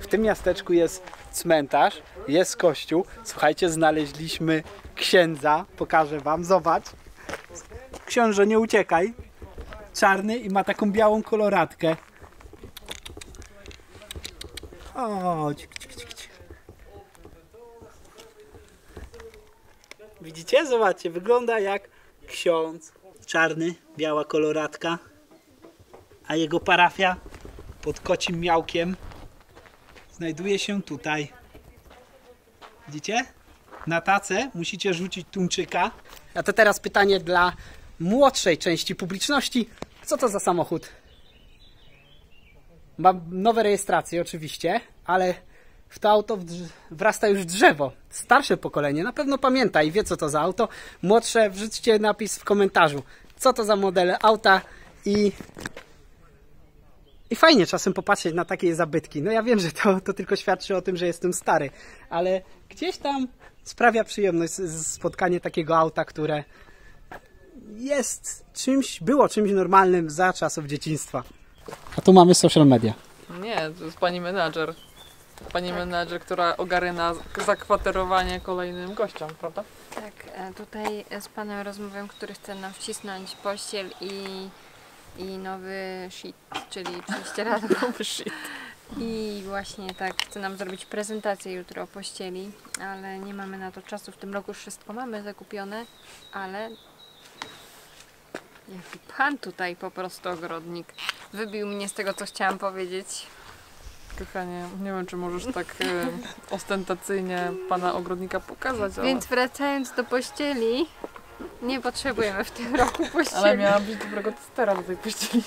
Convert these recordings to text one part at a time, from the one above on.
tym miasteczku jest cmentarz, jest kościół. Słuchajcie, znaleźliśmy księdza. Pokażę wam, zobacz. Książę, nie uciekaj. Czarny i ma taką białą koloratkę. O, widzicie? Zobaczcie, wygląda jak ksiądz. Czarny, biała koloratka. A jego parafia pod Kocim Miałkiem znajduje się tutaj. Widzicie? Na tacę musicie rzucić tuńczyka. A to teraz pytanie dla młodszej części publiczności. Co to za samochód? Mam nowe rejestracje oczywiście, ale w to auto wrasta już drzewo. Starsze pokolenie na pewno pamięta i wie, co to za auto. Młodsze, wrzućcie napis w komentarzu, co to za model auta i fajnie czasem popatrzeć na takie zabytki. No ja wiem, że to tylko świadczy o tym, że jestem stary, ale gdzieś tam sprawia przyjemność spotkanie takiego auta, które jest było czymś normalnym za czasów dzieciństwa. A tu mamy social media. Nie, to jest pani menadżer. Pani menadżer, która ogarnia zakwaterowanie kolejnym gościom, prawda? Tak, tutaj z panem rozmawiam, który chce nam wcisnąć pościel i nowy shit, czyli prześcieradło. Nowy shit. I właśnie tak, chce nam zrobić prezentację jutro o pościeli, ale nie mamy na to czasu. W tym roku już wszystko mamy zakupione, ale jaki pan tutaj po prostu ogrodnik wybił mnie z tego, co chciałam powiedzieć. Kochanie, nie wiem, czy możesz tak ostentacyjnie pana ogrodnika pokazać, ale... Więc wracając do pościeli, nie potrzebujemy w tym roku pościeli. Ale miała być dobrego testera do tej pościeli.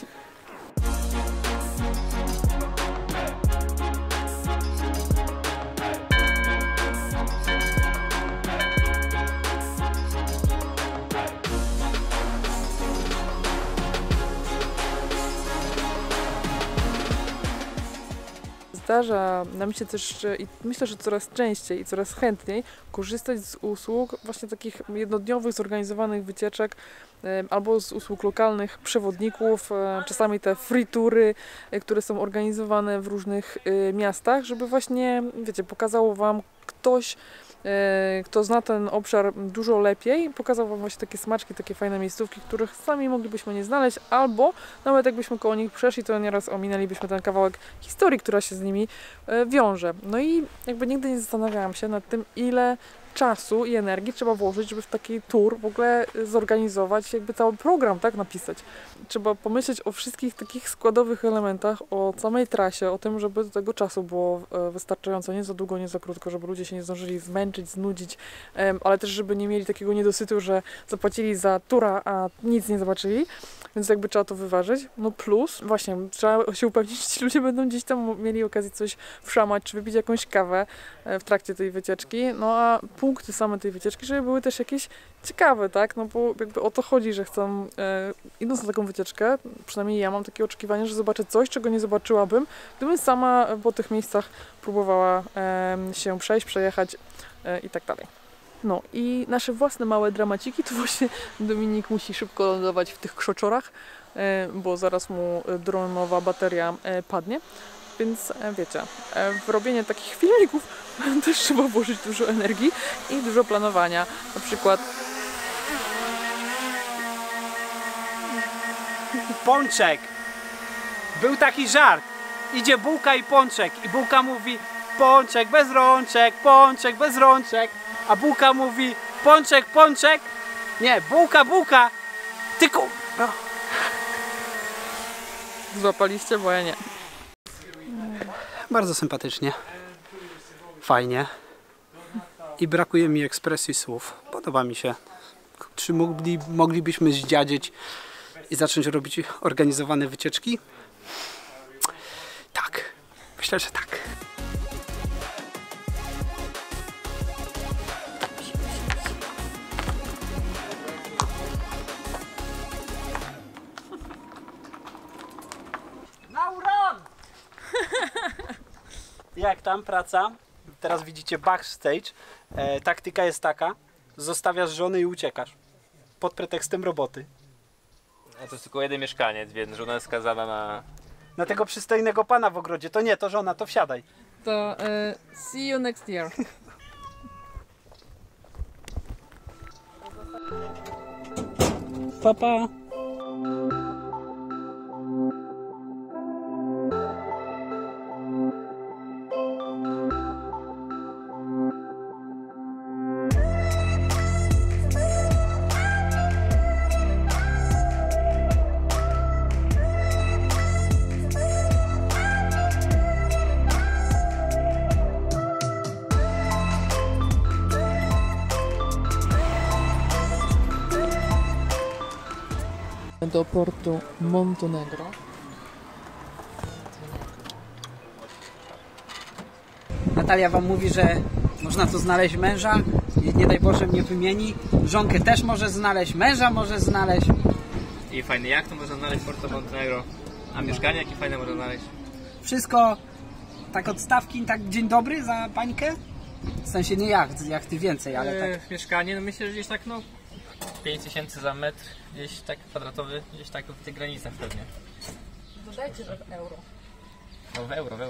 Zdarza nam się też, i myślę, że coraz częściej i coraz chętniej korzystać z usług właśnie takich jednodniowych, zorganizowanych wycieczek albo z usług lokalnych przewodników, czasami te free tury, które są organizowane w różnych miastach, żeby właśnie, wiecie, pokazało wam ktoś, kto zna ten obszar dużo lepiej, pokazał wam właśnie takie smaczki, takie fajne miejscówki, których sami moglibyśmy nie znaleźć, albo nawet jakbyśmy koło nich przeszli, to nieraz ominęlibyśmy ten kawałek historii, która się z nimi wiąże. No i jakby nigdy nie zastanawiałam się nad tym, ile czasu i energii trzeba włożyć, żeby w taki tour w ogóle zorganizować, jakby cały program, tak, napisać. Trzeba pomyśleć o wszystkich takich składowych elementach, o samej trasie, o tym, żeby do tego czasu było wystarczająco, nie za długo, nie za krótko, żeby ludzie się nie zdążyli zmęczyć, znudzić, ale też, żeby nie mieli takiego niedosytu, że zapłacili za tura, a nic nie zobaczyli, więc jakby trzeba to wyważyć. No plus, właśnie, trzeba się upewnić, że ci ludzie będą gdzieś tam mieli okazję coś wszamać, czy wypić jakąś kawę w trakcie tej wycieczki, no a punkty same tej wycieczki, żeby były też jakieś ciekawe, tak, no bo jakby o to chodzi, że chcę, idąc na taką wycieczkę, przynajmniej ja mam takie oczekiwanie, że zobaczę coś, czego nie zobaczyłabym, gdybym sama po tych miejscach próbowała się przejść, przejechać i tak dalej. No i nasze własne małe dramaciki, to właśnie Dominik musi szybko lądować w tych krzoczorach, bo zaraz mu dronowa bateria padnie. Więc wiecie, w robienie takich filmików też trzeba włożyć dużo energii i dużo planowania. Na przykład Pączek. Był taki żart. Idzie bułka i pączek. I bułka mówi: pączek bez rączek, pączek bez rączek. A bułka mówi: pączek, pączek. Nie, bułka, bułka. Tylko... No. Złapaliście, bo ja nie. Bardzo sympatycznie. Fajnie. I brakuje mi ekspresji słów. Podoba mi się. Czy moglibyśmy zdziadzieć i zacząć robić organizowane wycieczki? Tak. Myślę, że tak. Jak tam praca? Teraz widzicie backstage. Taktyka jest taka: zostawiasz żonę i uciekasz. Pod pretekstem roboty. A to jest tylko jeden mieszkaniec, więc żona jest skazana na... Na tego przystojnego pana w ogrodzie. To nie, to żona, to wsiadaj. To see you next year. Pa, pa. Do portu Montenegro. Natalia wam mówi, że można tu znaleźć męża i nie daj Boże mnie wymieni. Żonkę też może znaleźć, męża może znaleźć. I fajny jacht można znaleźć w Porto Montenegro. A mieszkanie jakie fajne można znaleźć. Wszystko tak od stawki, tak dzień dobry za bańkę? W sensie nie jachty więcej, ale tak. Mieszkanie, no myślę, że gdzieś tak 5000 za metr, gdzieś tak kwadratowy, gdzieś tak w tych granicach pewnie. Dodajcie, że w euro. No w euro.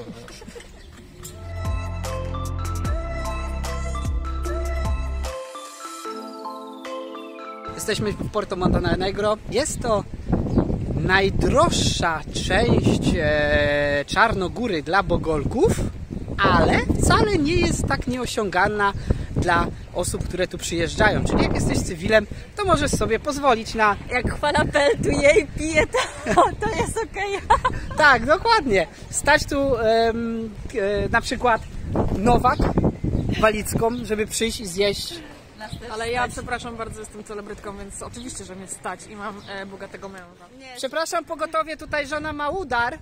Jesteśmy w Porto Montenegro. Jest to najdroższa część Czarnogóry dla Bogolków, ale wcale nie jest tak nieosiągalna dla osób, które tu przyjeżdżają. Czyli jak jesteś cywilem, to możesz sobie pozwolić na... Jak chwala peltuje i pije, to jest okej. Tak, dokładnie. Stać tu na przykład Nowak Walicką, żeby przyjść i zjeść. Ale ja, przepraszam bardzo, jestem celebrytką, więc oczywiście, że mnie stać i mam bogatego męża. Przepraszam, pogotowie, tutaj żona ma udar.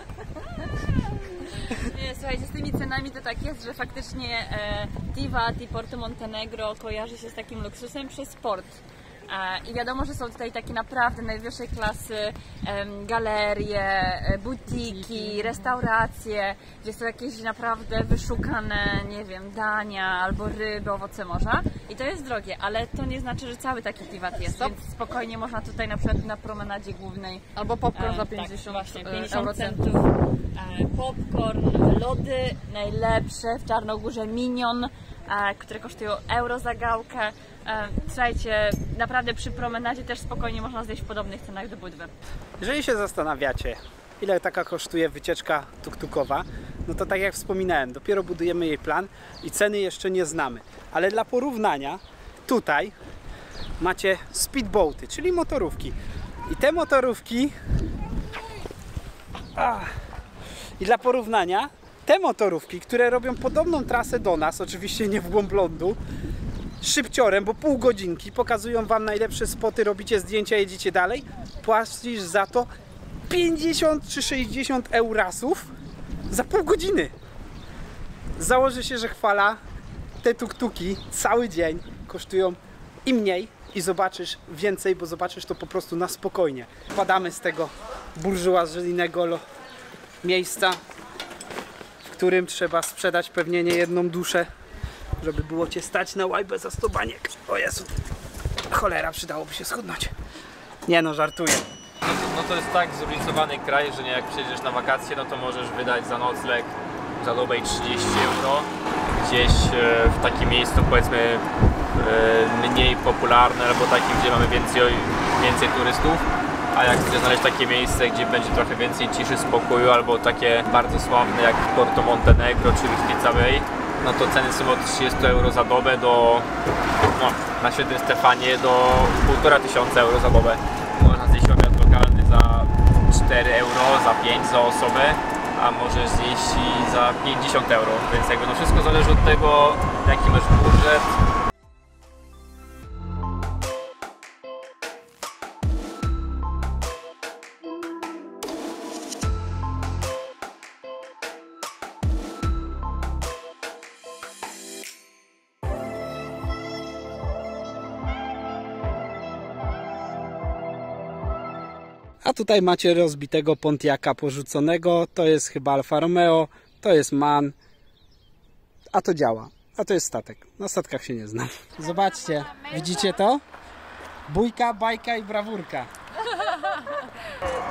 Nie, słuchajcie, z tymi cenami to tak jest, że faktycznie Tivat i Porto Montenegro kojarzy się z takim luksusem przez sport. I wiadomo, że są tutaj takie naprawdę najwyższej klasy galerie, butiki, restauracje, gdzie są jakieś naprawdę wyszukane, nie wiem, dania albo ryby, owoce morza. I to jest drogie, ale to nie znaczy, że cały taki Tivat jest, więc spokojnie można tutaj na przykład na promenadzie głównej. Albo popcorn za 50, tak, właśnie, 50 eurocentów. Popcorn, lody najlepsze w Czarnogórze, Minion, które kosztują euro za gałkę. Słuchajcie, naprawdę przy promenadzie też spokojnie można zjeść w podobnych cenach do Budwy. Jeżeli się zastanawiacie, ile taka kosztuje wycieczka tuk-tukowa, no to tak jak wspominałem, dopiero budujemy jej plan i ceny jeszcze nie znamy. Ale dla porównania tutaj macie speedboaty, czyli motorówki. I te motorówki... I dla porównania te motorówki, które robią podobną trasę do nas, oczywiście nie w głąb lądu, szybciorem, bo pół godzinki, pokazują wam najlepsze spoty, robicie zdjęcia, jedziecie dalej, płacisz za to 50 czy 60 eurasów za pół godziny. Założy się, że chwala, te tuk-tuki cały dzień kosztują i mniej i zobaczysz więcej, bo zobaczysz to po prostu na spokojnie. Wpadamy z tego burżuazyjnego miejsca, w którym trzeba sprzedać pewnie niejedną duszę, żeby było cię stać na łajbę za 100 baniek. O Jezu, cholera, przydałoby się schudnąć. Nie no, żartuję. No to jest tak zróżnicowany kraj, że nie jak przyjedziesz na wakacje, no to możesz wydać za nocleg, za dobę 30 euro. Gdzieś w takim miejscu, powiedzmy, mniej popularne, albo takim, gdzie mamy więcej turystów. A jak chcesz znaleźć takie miejsce, gdzie będzie trochę więcej ciszy, spokoju, albo takie bardzo sławne jak Porto Montenegro czy Bistrica Bay, no to ceny są od 30 euro za dobę do, na Świętym Stefanie do 1500 euro za dobę. Można zjeść obiad lokalny za 4 euro, za 5 za osobę, a możesz zjeść i za 50 euro, więc jakby no wszystko zależy od tego, jaki masz budżet. A tutaj macie rozbitego Pontiaca porzuconego, to jest chyba Alfa Romeo, to jest MAN, a to działa, a to jest statek. Na statkach się nie znam. Zobaczcie, widzicie to? Bójka, bajka i brawurka.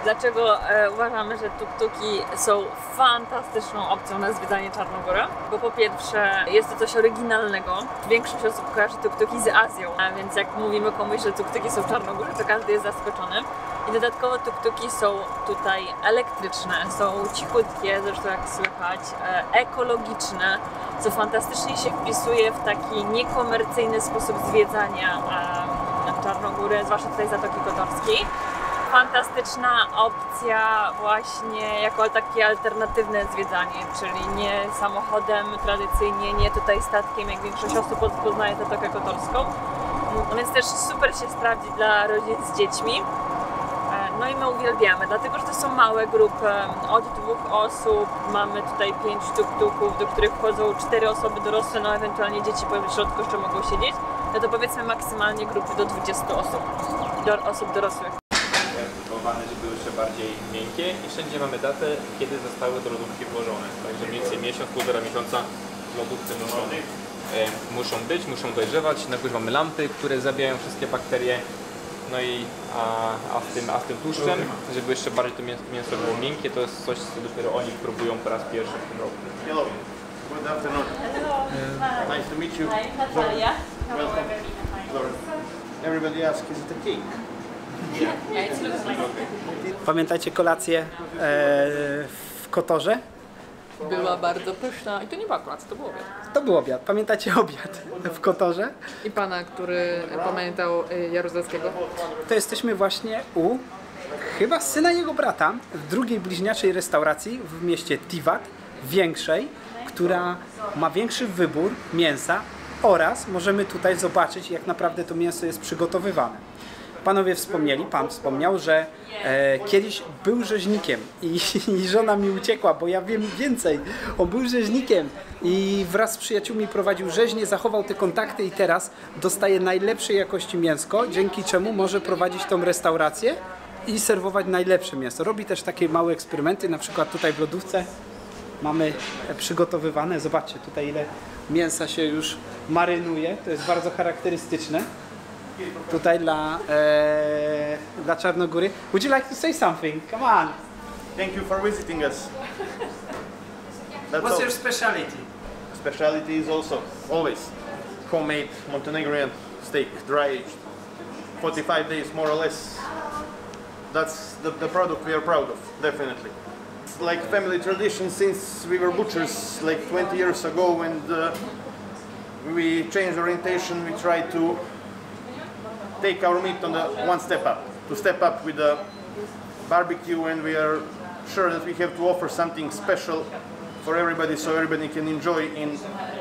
Dlaczego uważamy, że tuk-tuki są fantastyczną opcją na zwiedzanie Czarnogóry? Bo po pierwsze jest to coś oryginalnego. Większość osób kojarzy tuk-tuki z Azją, a więc jak mówimy komuś, że tuk-tuki są w Czarnogórze, to każdy jest zaskoczony. I dodatkowo tuk-tuki są tutaj elektryczne, są cichutkie, zresztą jak słychać, ekologiczne, co fantastycznie się wpisuje w taki niekomercyjny sposób zwiedzania Czarnogóry, zwłaszcza tutaj Zatoki Kotorskiej. Fantastyczna opcja właśnie jako takie alternatywne zwiedzanie, czyli nie samochodem tradycyjnie, nie tutaj statkiem, jak większość osób poznaje Zatokę Kotorską. Więc też super się sprawdzi dla rodzin z dziećmi. No i my uwielbiamy, dlatego że to są małe grupy, od 2 osób, mamy tutaj 5 tuk-tuków, do których wchodzą 4 osoby dorosłe, no ewentualnie dzieci po środku jeszcze mogą siedzieć, no to powiedzmy maksymalnie grupy do 20 osób dorosłych. Żeby jeszcze bardziej miękkie i wszędzie mamy datę, kiedy zostały do lodówki włożone. Także mniej więcej miesiąc, 1,5 miesiąca w lodówce muszą być, muszą dojrzewać. Na górze mamy lampy, które zabijają wszystkie bakterie. No i a z tym tłuszczem, żeby jeszcze bardziej to mięso było miękkie, to jest coś, co dopiero oni próbują po raz pierwszy w tym roku. Hello. Good afternoon. Nice to meet you. Natalia. Welcome. Everybody asks, is it a cake? Pamiętajcie kolację w Kotorze? Była bardzo pyszna i to nie była kolacja, to był obiad. To był obiad. Pamiętacie obiad w Kotorze? I pana, który pamiętał Jaruzelskiego? To jesteśmy właśnie u chyba syna jego brata w drugiej bliźniaczej restauracji w mieście Tivat, większej, która ma większy wybór mięsa oraz możemy tutaj zobaczyć, jak naprawdę to mięso jest przygotowywane. Panowie wspomnieli, pan wspomniał, że kiedyś był rzeźnikiem i żona mi uciekła, bo ja wiem więcej. On był rzeźnikiem i wraz z przyjaciółmi prowadził rzeźnię, zachował te kontakty i teraz dostaje najlepszej jakości mięsko, dzięki czemu może prowadzić tą restaurację i serwować najlepsze mięso. Robi też takie małe eksperymenty, na przykład tutaj w lodówce mamy przygotowywane. Zobaczcie tutaj, ile mięsa się już marynuje, to jest bardzo charakterystyczne. Tutaj dla Czarnogóry. Would you like to say something? Come on. Thank you for visiting us. That's What's all. your speciality? Speciality is also always homemade Montenegrin steak, dry aged. 45 days more or less. That's the product we are proud of, definitely. It's like family tradition since we were butchers like 20 years ago, and we changed orientation. We tried to take our meat on the one step up, to step up with the barbecue, and we are sure that we have to offer something special for everybody, so everybody can enjoy in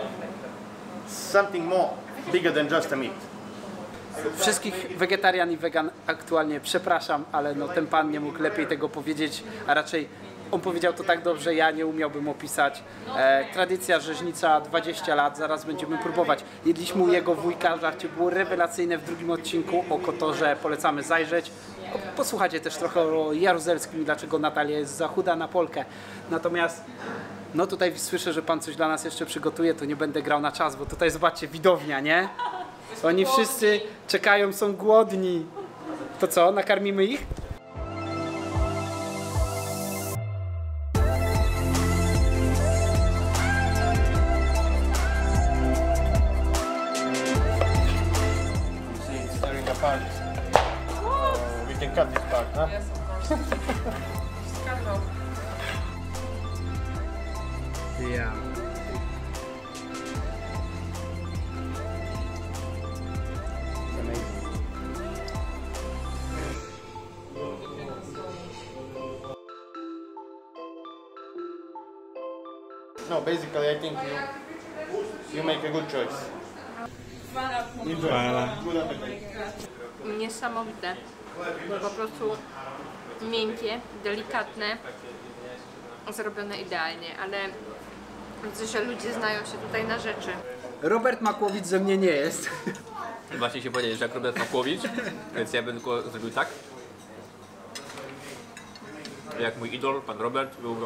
something more bigger than just a meat. Wszystkich wegetarian i wegan aktualnie przepraszam, ale no ten pan nie mógł lepiej tego powiedzieć, a raczej on powiedział to tak dobrze, ja nie umiałbym opisać. Tradycja rzeźnicza 20 lat, zaraz będziemy próbować. Jedliśmy u jego wujka, żarcie było rewelacyjne w drugim odcinku o Kotorze, polecamy zajrzeć. Posłuchajcie też trochę o Jaruzelskim, dlaczego Natalia jest za chuda na Polkę. Natomiast no tutaj słyszę, że pan coś dla nas jeszcze przygotuje, to nie będę grał na czas, bo tutaj zobaczcie, widownia, nie? Oni wszyscy czekają, są głodni. To co, nakarmimy ich? We can cut this part, huh? Yeah. No, basically I think you make a good choice. Enjoy. Good appetit. Niesamowite, po prostu miękkie, delikatne, zrobione idealnie, ale widzę, że ludzie znają się tutaj na rzeczy. Robert Makłowicz ze mnie nie jest. Właśnie się powiedzieć, że jak Robert Makłowicz, więc ja bym tylko zrobił tak. Jak mój idol, pan Robert, byłbym.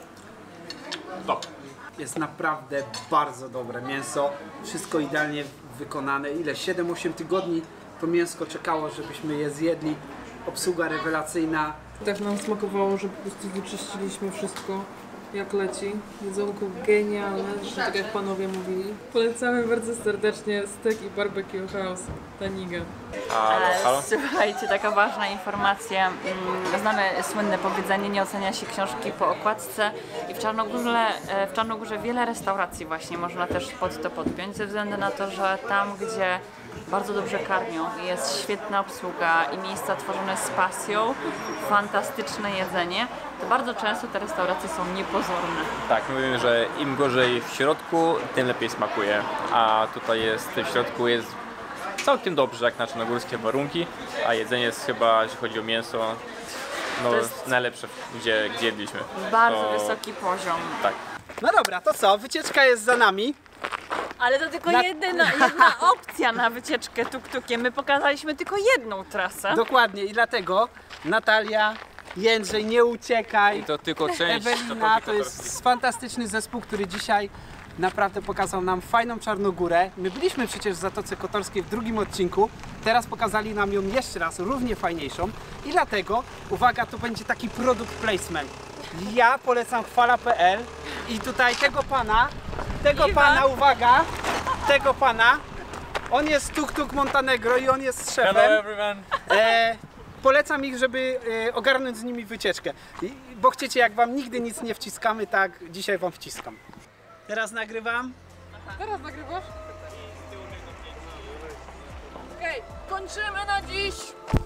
Top. Jest naprawdę bardzo dobre mięso, wszystko idealnie wykonane. Ile? 7-8 tygodni to mięsko czekało, żebyśmy je zjedli. Obsługa rewelacyjna. Tak nam smakowało, że po prostu wyczyściliśmy wszystko jak leci. Jedzonko genialne, zresztą tak jak panowie mówili. Polecamy bardzo serdecznie Steak i Barbecue House Taniga. Halo? Słuchajcie, taka ważna informacja. Znamy słynne powiedzenie, nie ocenia się książki po okładce i w Czarnogórze wiele restauracji właśnie można też pod to podpiąć, ze względu na to, że tam, gdzie bardzo dobrze karmią, jest świetna obsługa i miejsca tworzone z pasją, fantastyczne jedzenie, to bardzo często te restauracje są niepozorne. Tak, mówimy, że im gorzej w środku, tym lepiej smakuje, a tutaj jest w środku jest całkiem dobrze jak na czarnogórskie warunki, a jedzenie jest chyba, jeśli chodzi o mięso, no To jest najlepsze, gdzie jedliśmy. Bardzo To- wysoki poziom. Tak. No dobra, to co? Wycieczka jest za nami. Ale to tylko jedna opcja na wycieczkę tuk-tukiem. My pokazaliśmy tylko jedną trasę. Dokładnie i dlatego Natalia, Jędrzej, nie uciekaj. I to tylko część Ewelina to jest fantastyczny zespół, który dzisiaj naprawdę pokazał nam fajną Czarnogórę. My byliśmy przecież w Zatoce Kotorskiej w drugim odcinku, teraz pokazali nam ją jeszcze raz, równie fajniejszą i dlatego, uwaga, to będzie taki product placement. Ja polecam chwala.pl i tutaj tego pana, uwaga, tego pana, on jest Tuk Montenegro i on jest szefem. Hello everyone! Polecam ich, żeby ogarnąć z nimi wycieczkę. Bo chcecie, jak wam nigdy nic nie wciskamy, tak dzisiaj wam wciskam. Teraz nagrywam. Teraz nagrywasz? Okej, kończymy na dziś!